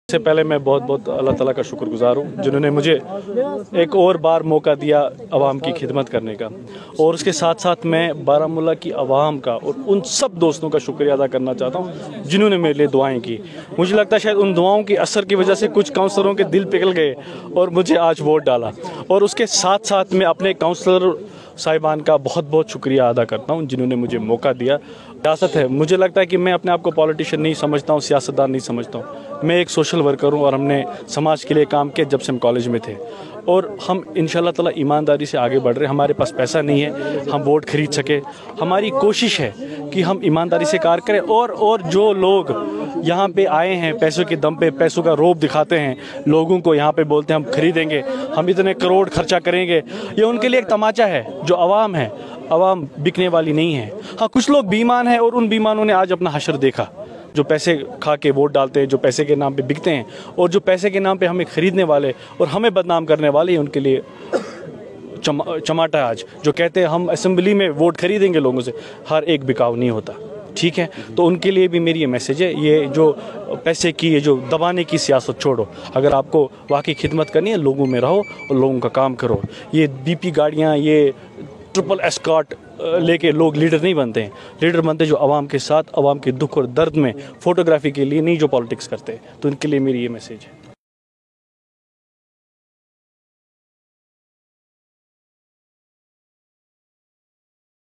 से पहले मैं बहुत बहुत अल्लाह ताला का शुक्रगुजार हूँ जिन्होंने मुझे एक और बार मौका दिया आवाम की खिदमत करने का। और उसके साथ साथ मैं बारामूला की आवाम का और उन सब दोस्तों का शुक्रिया अदा करना चाहता हूँ जिन्होंने मेरे लिए दुआएं की। मुझे लगता है शायद उन दुआओं के असर की वजह से कुछ काउंसलरों के दिल पिघल गए और मुझे आज वोट डाला। और उसके साथ साथ मैं अपने काउंसलर साहिबान का बहुत बहुत शुक्रिया अदा करता हूँ जिन्होंने मुझे मौका दिया। सियासत है, मुझे लगता है कि मैं अपने आप को पॉलिटिशियन नहीं समझता हूँ, सियासतदान नहीं समझता हूँ। मैं एक सोशल वर्कर हूँ और हमने समाज के लिए काम किया जब से हम कॉलेज में थे। और हम इंशाल्लाह ताला ईमानदारी से आगे बढ़ रहे हैं। हमारे पास पैसा नहीं है हम वोट खरीद सके। हमारी कोशिश है कि हम ईमानदारी से कार्य करें। और जो लोग यहाँ पे आए हैं पैसों के दम पे, पैसों का रोब दिखाते हैं लोगों को, यहाँ पे बोलते हैं हम खरीदेंगे, हम इतने करोड़ खर्चा करेंगे, ये उनके लिए एक तमाचा है। जो आवाम है, आवाम बिकने वाली नहीं है। हाँ, कुछ लोग बेईमान हैं और उन बेईमानों ने आज अपना हशर देखा, जो पैसे खा के वोट डालते हैं, जो पैसे के नाम पे बिकते हैं और जो पैसे के नाम पे हमें खरीदने वाले और हमें बदनाम करने वाले, उनके लिए चमाटा है आज। जो कहते हैं हम असेंबली में वोट खरीदेंगे लोगों से, हर एक बिकाऊ नहीं होता, ठीक है। तो उनके लिए भी मेरी ये मैसेज है, ये जो पैसे की, ये जो दबाने की सियासत छोड़ो। अगर आपको वाकई खिदमत करनी है, लोगों में रहो और लोगों का काम करो। ये बीपी गाड़ियाँ, ये ट्रिपल एस्कॉर्ट लेके लोग लीडर नहीं बनते हैं। लीडर बनते जो आवाम के साथ, आवाम के दुख और दर्द में फोटोग्राफी के लिए नहीं, जो पॉलिटिक्स करते हैं। तो इनके लिए मेरी ये मैसेज है।